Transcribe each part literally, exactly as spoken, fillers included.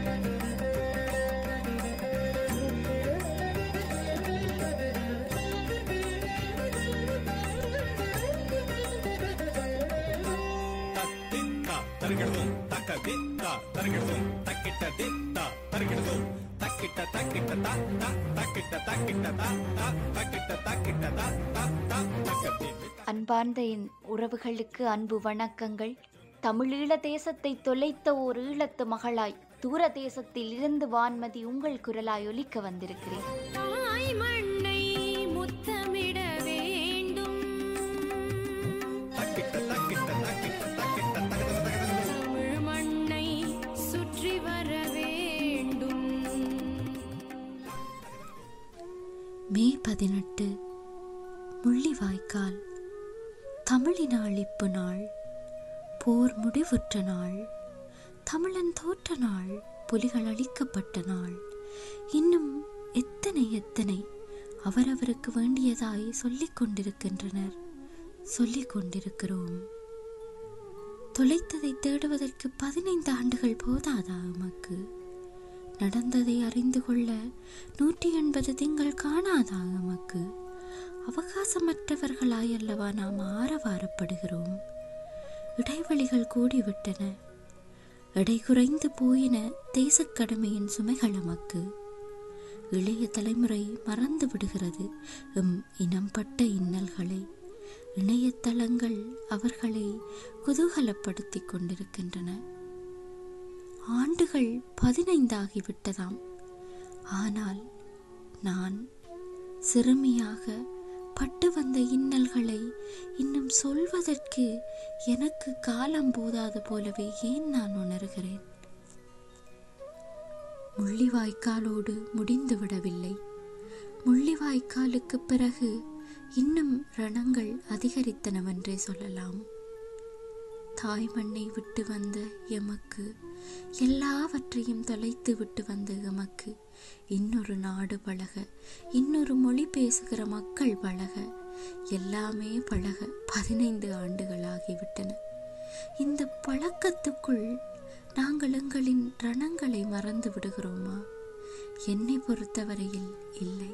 அன்பார்ந்த என் உறவுகளுக்கு அன்பு வணக்கங்கள். தமிழீழ தேசத்தை தொலைத்த ஓர் ஈழத்து மகளாய் தூர தேசத்தில் இருந்து வான்மதி உங்கள் குரலாய் ஒலிக்க வந்திருக்கிறேன். மே பதினெட்டு, முள்ளிவாய்க்கால். தமிழின் அழிப்பு நாள், போர் முடிவுற்ற நாள், தமிழன் தோற்ற நாள், புலிகள் அழிக்கப்பட்ட நாள். இன்னும் எத்தனை எத்தனை அவரவருக்கு வேண்டியதாய் சொல்லிக் கொண்டிருக்கின்றனர், சொல்லிக் கொண்டிருக்கிறோம். தொலைத்ததை தேடுவதற்கு பதினைந்து ஆண்டுகள் போதாதா எமக்கு? நடந்ததை அறிந்து கொள்ள நூற்றி எண்பது திங்கள் காணாதா எமக்கு? அவகாசமற்றவர்களாய் அல்லவா நாம் ஆரவாரப்படுகிறோம். இடைவெளிகள் கூடிவிட்டன, எடை குறைந்து போயின தேசக்கடமையின் சுமைகள் எமக்கு. இளைய தலைமுறை மறந்து விடுகிறது எம் இனம்பட்ட இன்னல்களை. இணையதளங்கள் அவர்களை குதூகலப்படுத்தி கொண்டிருக்கின்றன. ஆண்டுகள் பதினைந்தாகிவிட்டதாம். ஆனால் நான் சிறுமியாக பட்டு வந்த இன்னல்களை இன்னும் சொல்வதற்கு எனக்கு காலம் போதாது போலவே ஏன் நான் உணர்கிறேன்? முள்ளிவாய்க்காலோடு முடிந்து விடவில்லை. முள்ளிவாய்க்காலுக்கு பிறகு இன்னும் ரணங்கள் அதிகரித்தனவென்றே சொல்லலாம். தாய் மண்ணை விட்டு வந்த எமக்கு, எல்லாவற்றையும் தொலைத்து விட்டு வந்த எமக்கு, இன்னொரு நாடு பழக, இன்னொரு மொழி பேசுகிற மக்கள் பழக, எல்லாமே பழக பதினைந்து ஆண்டுகள் ஆகிவிட்டன. இந்த பழக்கத்துக்குள் நாங்கள் எங்களின் ரணங்களை மறந்து விடுகிறோமா? என்னை பொறுத்தவரையில் இல்லை.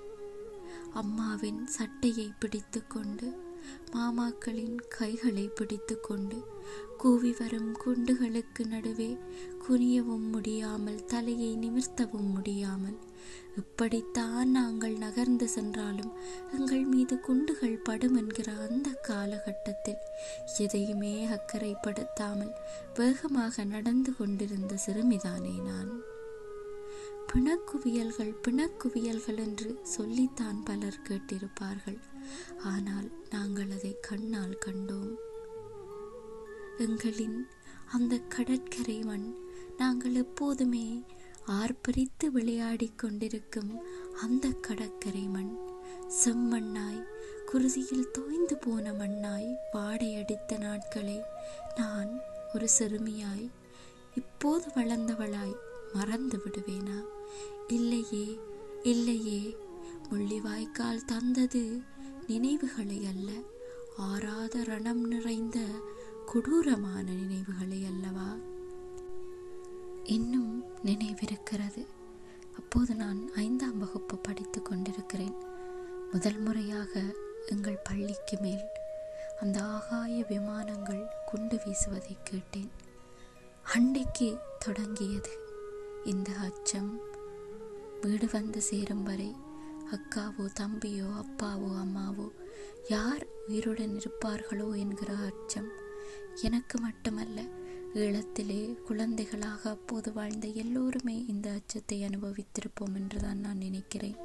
அம்மாவின் சட்டையை பிடித்து கொண்டு, மாமாக்களின் கைகளை பிடித்து கொண்டு, கூவி வரும் குண்டுகளுக்கு நடுவே குனியவும் முடியாமல், தலையை நிமிர்த்தவும் முடியாமல், இப்படித்தான் நாங்கள் நகர்ந்து சென்றாலும் எங்கள் மீது குண்டுகள் படும் என்கிற அந்த காலகட்டத்தில் எதையுமே அக்கறைப்படுத்தாமல் வேகமாக நடந்து கொண்டிருந்த சிறுமிதானே நான். பிணக்குவியல்கள் பிணக்குவியல்கள் என்று சொல்லித்தான் பலர் கேட்டிருப்பார்கள். ஆனால் நாங்கள் அதை கண்ணால் கண்டோம். எங்களின் அந்த கடற்கரை மண், நாங்கள் எப்போதுமே ஆர்ப்பரித்து விளையாடி கொண்டிருக்கும் அந்த கடற்கரை மண், செம்மண்ணாய் குருதியில் தோய்ந்து போன மண்ணாய் வாடையடித்த நாட்களை நான் ஒரு சிறுமியாய், இப்போது வளர்ந்தவளாய் மறந்து விடுவேனா? இல்லையே, இல்லையே. முள்ளிவாய்க்கால் தந்தது நினைவுகளை அல்ல, ஆறாத ரணம் நிறைந்த கொடூரமான நினைவுகளை அல்லவா? இன்னும் நினைவிருக்கிறது. அப்போது நான் ஐந்தாம் வகுப்பு படித்து கொண்டிருக்கிறேன். முதல் முறையாக எங்கள் பள்ளிக்கு மேல் அந்த ஆகாய விமானங்கள் குண்டு வீசுவதை கேட்டேன். அன்றைக்கு தொடங்கியது இந்த அச்சம். வீடு வந்து சேரும் வரை அக்காவோ தம்பியோ அப்பாவோ அம்மாவோ யார் உயிருடன் இருப்பார்களோ என்கிற அச்சம். எனக்கு மட்டுமல்ல, ஈழத்திலே குழந்தைகளாக அப்போது வாழ்ந்த எல்லோருமே இந்த அச்சத்தை அனுபவித்திருப்போம் என்றுதான் நான் நினைக்கிறேன்.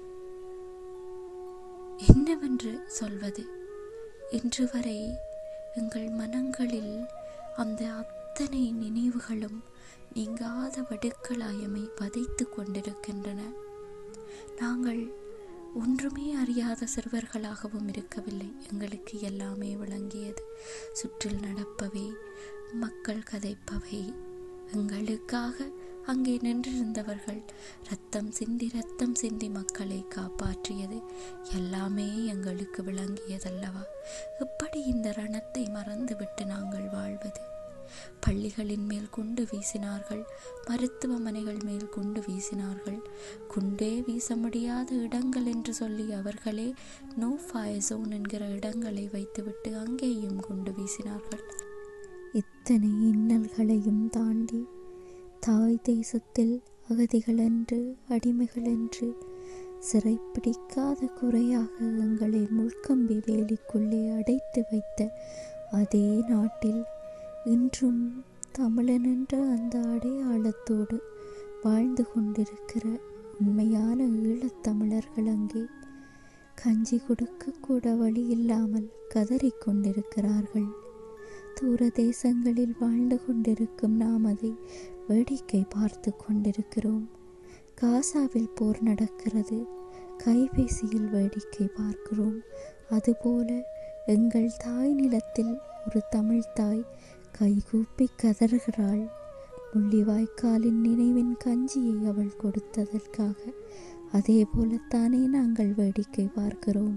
என்னவென்று சொல்வது? இன்று வரை எங்கள் மனங்களில் அந்த அத்தனை நினைவுகளும் நீங்காத வடுக்களாயமை வதைத்து கொண்டிருக்கின்றன. நாங்கள் ஒன்றுமே அறியாத சிறுவர்களாகவும் இருக்கவில்லை. எங்களுக்கு எல்லாமே விளங்கியது. சுற்றில் நடப்பவை, மக்கள் கதைப்பவை, எங்களுக்காக அங்கே நின்றிருந்தவர்கள் ரத்தம் சிந்தி ரத்தம் சிந்தி மக்களை காப்பாற்றியது எல்லாமே எங்களுக்கு விளங்கியதல்லவா? எப்படி இந்த ரணத்தை மறந்துவிட்டு நாங்கள் வாழ்வது? பள்ளிகளின் மேல் குண்டு வீசினார்கள், மருத்துவமனைகள் மேல் குண்டு வீசினார்கள். குண்டே வீச முடியாத இடங்கள் என்று சொல்லி அவர்களே நோ ஃபயர் ஜோன் என்கிற இடங்களை வைத்துவிட்டு அங்கேயும் குண்டு வீசினார்கள். இத்தனை இன்னல்களையும் தாண்டி தாய் தேசத்தில் அகதிகள் என்று அடிமைகள் என்று சிறைப்பிடிக்காத குறையாக எங்களை முள்கம்பி வேலிக்குள்ளே அடைத்து வைத்த அதே நாட்டில் இன்றும் தமிழன் என்ற அந்த அடையாளத்தோடு வாழ்ந்து கொண்டிருக்கிற உண்மையான ஈழத்தமிழர்கள் அங்கே கஞ்சி கொடுக்க கூட வழி இல்லாமல் கதறிக்கொண்டிருக்கிறார்கள். தூர தேசங்களில் வாழ்ந்து கொண்டிருக்கும் நாம் அதை வேடிக்கை பார்த்து கொண்டிருக்கிறோம். காசாவில் போர் நடக்கிறது, கைபேசியில் வேடிக்கை பார்க்கிறோம். அதுபோல எங்கள் தாய் நிலத்தில் ஒரு தமிழ் தாய் கைகூப்பி கதறுகிறாள். முள்ளிவாய்க்காலின் நினைவின் கஞ்சியை அவள் கொடுத்ததற்காக. அதே போலத்தானே நாங்கள் வேடிக்கை பார்க்கிறோம்.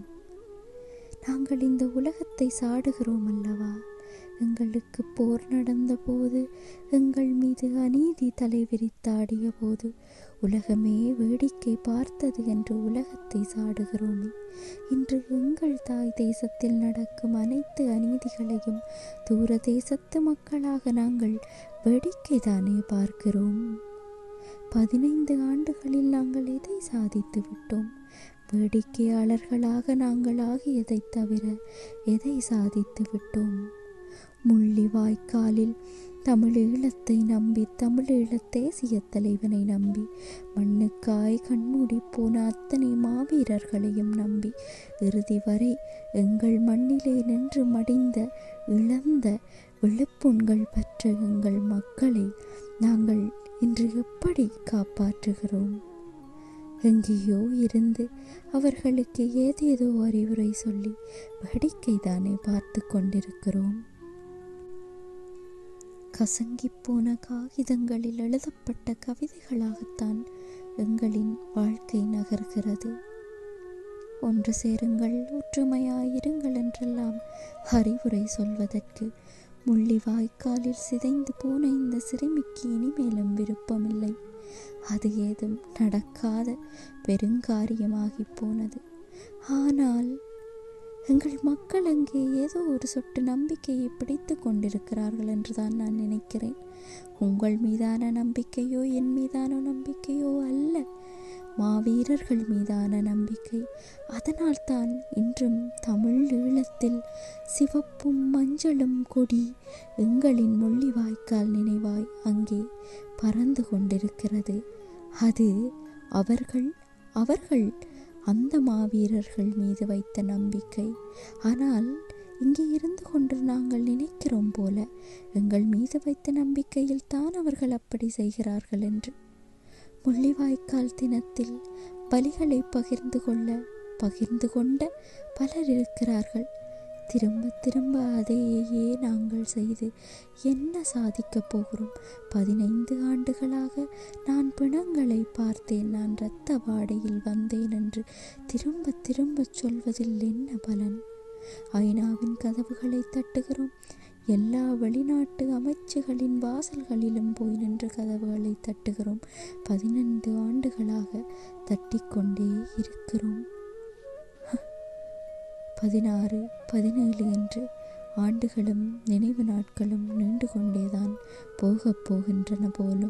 நாங்கள் இந்த உலகத்தை சாடுகிறோம் அல்லவா? எங்களுக்கு போர் நடந்த போது, எங்கள் மீது அநீதி தலைவிரித்தாடிய போது உலகமே வேடிக்கை பார்த்தது என்று உலகத்தை சாடுகிறோமே. இன்று எங்கள் தாய் தேசத்தில் நடக்கும் அனைத்து அநீதிகளையும் தூர தேசத்து மக்களாக நாங்கள் வேடிக்கை தானே பார்க்கிறோம். பதினைந்து ஆண்டுகளில் நாங்கள் எதை சாதித்து விட்டோம்? வேடிக்கையாளர்களாக நாங்கள் ஆகியதை தவிர எதை சாதித்து விட்டோம்? முள்ளிவாய்க்காலில் தமிழீழத்தை நம்பி, தமிழீழ தேசிய தலைவனை நம்பி, மண்ணுக்காய் கண்மூடி போன அத்தனை மாவீரர்களையும் நம்பி இறுதி வரை எங்கள் மண்ணிலே நின்று மடிந்த, இழந்த, விழுப்புண்கள் பெற்ற எங்கள் மக்களை நாங்கள் இன்று எப்படி காப்பாற்றுகிறோம்? எங்கேயோ இருந்து அவர்களுக்கு ஏதேதோ அறிவுரை சொல்லி வேடிக்கை தானே பார்த்து கொண்டிருக்கிறோம். கசங்கிப்போன காகிதங்களில் எழுதப்பட்ட கவிதைகளாகத்தான் எங்களின் வாழ்க்கை நகர்கிறது. ஒன்று சேருங்கள், ஒற்றுமையாயிருங்கள் என்றெல்லாம் அறிவுரை சொல்வதற்கு முள்ளிவாய்க்காலில் சிதைந்து போன இந்த சிறுமிக்கு இனிமேலும் விருப்பமில்லை. அது ஏதும் நடக்காத பெருங்காரியமாகி போனது. ஆனால் எங்கள் மக்கள் அங்கே ஏதோ ஒரு சொட்டு நம்பிக்கையை பிடித்து கொண்டிருக்கிறார்கள் என்றுதான் நான் நினைக்கிறேன். உங்கள் மீதான நம்பிக்கையோ என் மீதான நம்பிக்கையோ அல்ல, மாவீரர்கள் மீதான நம்பிக்கை. அதனால்தான் இன்றும் தமிழ் ஈழத்தில் சிவப்பும் மஞ்சளும் கொடி எங்களின் முள்ளிவாய்க்கால் நினைவாய் அங்கே பறந்து கொண்டிருக்கிறது. அது அவர்கள் அவர்கள் அந்த மாவீரர்கள் மீது வைத்த நம்பிக்கை. ஆனால் இங்கே இருந்து கொண்டு நாங்கள் நினைக்கிறோம் போல எங்கள் மீது வைத்த நம்பிக்கையில் தான் அவர்கள் அப்படி செய்கிறார்கள் என்று. முள்ளிவாய்க்கால் தினத்தில் பலிகளை பகிர்ந்து கொள்ள பகிர்ந்து கொண்ட பலர் இருக்கிறார்கள். திரும்ப திரும்ப அதையே நாங்கள் செய்து என்ன சாதிக்கப் போகிறோம்? பதினைந்து ஆண்டுகளாக நான் பிணங்களை பார்த்தேன், நான் இரத்த வாடையில் வந்தேன் என்று திரும்ப திரும்ப சொல்வதில் என்ன பலன்? ஐநாவின் கதவுகளை தட்டுகிறோம், எல்லா வெளிநாட்டு அமைச்சுகளின் வாசல்களிலும் போய் நின்று கதவுகளை தட்டுகிறோம். பதினைந்து ஆண்டுகளாக தட்டிக்கொண்டே இருக்கிறோம். பதினாறு பதினேழு என்று ஆண்டுகளும் நினைவு நாட்களும் நீண்டு கொண்டேதான் போகப் போகின்றன போலும்.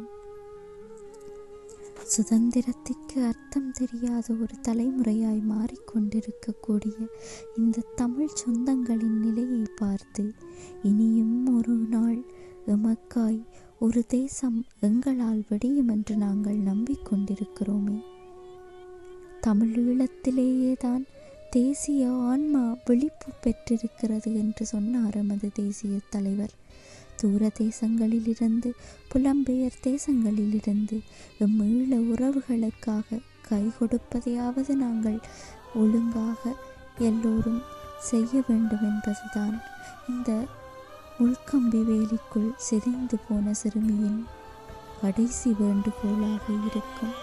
சுதந்திரத்திற்கு அர்த்தம் தெரியாத ஒரு தலைமுறையாய் மாறிக்கொண்டிருக்கக்கூடிய இந்த தமிழ் சொந்தங்களின் நிலையை பார்த்து இனியும் ஒரு நாள் எமக்காய் ஒரு தேசம் எங்களால் வெடியும் என்று நாங்கள் நம்பிக்கொண்டிருக்கிறோமே. தமிழீழத்திலேயே தான் தேசிய ஆன்மா விழிப்பு பெற்றிருக்கிறது என்று சொன்னார் எமது தேசிய தலைவர். தூர தேசங்களிலிருந்து, புலம்பெயர் தேசங்களிலிருந்து எம் ஈழ உறவுகளுக்காக கை கொடுப்பதையாவது நாங்கள் ஒழுங்காக எல்லோரும் செய்ய வேண்டும் என்பதுதான் இந்த முள்கம்பி வேலிக்குள் சிதைந்து போன சிறுமியின் கடைசி வேண்டுகோளாக இருக்கும்.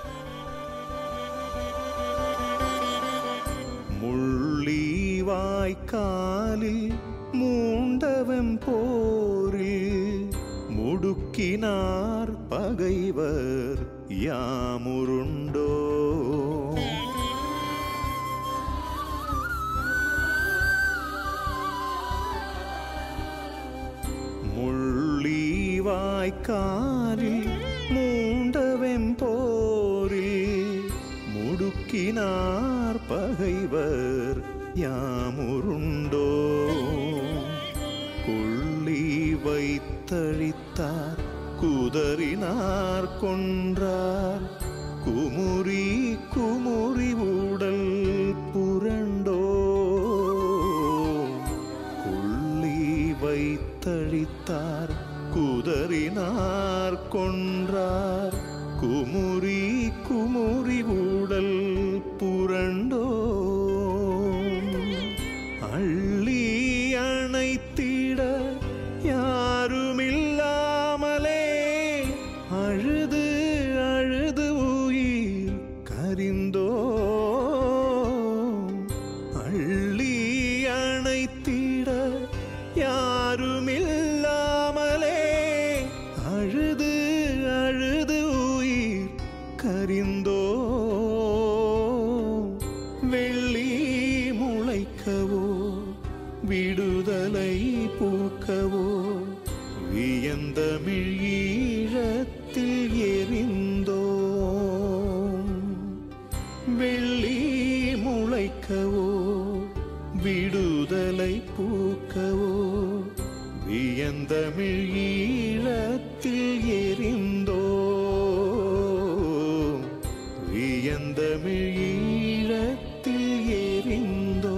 முள்ளிவாய்க்காலில் மூண்டவன் போரில் முடுக்கினார் பகைவர் யாமுருண்டோ. முள்ளிவாய்க்காலில் மூண்டவெம்போரில் முடுக்கினார் பகைவர் யாமுருண்டோ. கொள்ளி வைத்தழித்தார் குதறினார் கொன்றார் குமுறி குமுறி உடல் புரண்டோ. கொள்ளி வைத்தழித்தார் குதறினார் கொன்றார் குமுறி குமுறி உடல் புரண்டோ. அள்ளி அணைத்திட யாருமில்லாமலே அழுது அழுது உயிர் கரிந்தோ. அள்ளி அணைத்திட யாருமில்லாமலே அழுது அழுது உயிர் கரிந்தோ. வெள்ளி முளைக்கவோ விடுதலை பூக்கவோ வியந்தமிழ் ஈழத்தில் எரிந்தோ. வெள்ளி முளைக்கவோ விடுதலை பூக்கவோ வியந்தமிழ் ஈழத்தில் எரிந்தோ. வியந்தமிழ் ஈழத்தில் எரிந்தோ.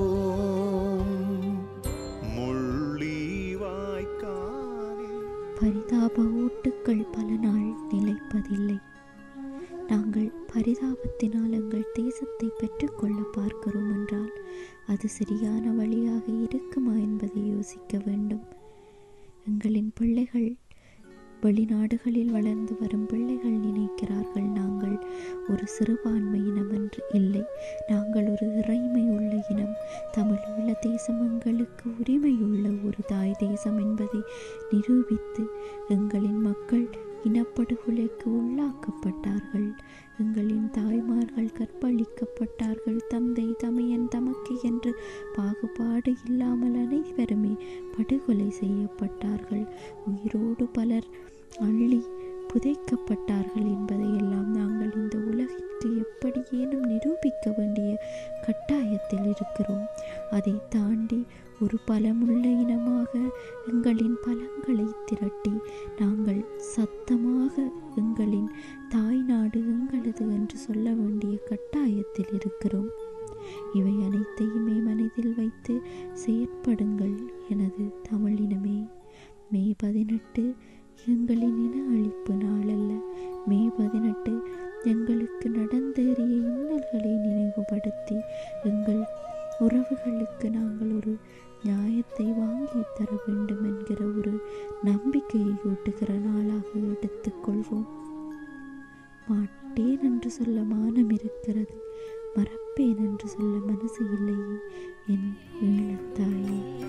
பரிதாப ஊட்டுக்கள் பல நாள் நிலைப்பதில்லை. நாங்கள் பரிதாபத்தினால் எங்கள் தேசத்தை பெற்றுக்கொள்ள பார்க்கிறோம் என்றால் அது சரியான வழியாக இருக்குமா என்பதை யோசிக்க வேண்டும். எங்களின் பிள்ளைகள் வெளிநாடுகளில் வளர்ந்து வரும் பிள்ளைகள் நினைக்கிறார்கள் நாங்கள் ஒரு சிறுபான்மை இனம் என்று. இல்லை, நாங்கள் ஒரு இறைமை உள்ள இனம். தமிழீழ தேசம் எங்களுக்கு உரிமையுள்ள ஒரு தாய் தேசம் என்பதை நிரூபித்து எங்களின் மக்கள் இனப்படுகொலைக்கு உள்ளாக்கப்பட்டார்கள். எங்களின் தாய்மார்கள் கற்பழிக்கப்பட்டார்கள். தந்தை தமையன் தமக்கு என்று பாகுபாடு இல்லாமல் அனைவருமே படுகொலை செய்யப்பட்டார்கள். உயிரோடு பலர் அள்ளி புதைக்கப்பட்டார்கள் என்பதையெல்லாம் நாங்கள் இந்த உலகிற்கு எப்படியேனும் நிரூபிக்க வேண்டிய கட்டாயத்தில் இருக்கிறோம். அதை தாண்டி ஒரு பலமுள்ள இனமாக எங்களின் பலங்களை திரட்டி நாங்கள் சத்தமாக எங்களின் தாய் நாடு எங்களது என்று சொல்ல வேண்டிய கட்டாயத்தில் இருக்கிறோம். இவை அனைத்தையுமே மனதில் வைத்து செயற்படுங்கள் எனது தமிழினமே. மே பதினெட்டு எங்களின் இன அழிப்பு நாளல்ல. மே பதினெட்டு எங்களுக்கு நடந்தேறிய இன்னல்களை நினைவுபடுத்தி எங்கள் உறவுகளுக்கு நாங்கள் ஒரு நியாயத்தை வாங்கி தர வேண்டும் என்கிற ஒரு நம்பிக்கையை ஊட்டுகிற நாளாக எடுத்துக்கொள்வோம். மாட்டேன் என்று சொல்ல மானம் இருக்கிறது, மறப்பேன் என்று சொல்ல மனசு இல்லையே என் ஈழத்தாயே.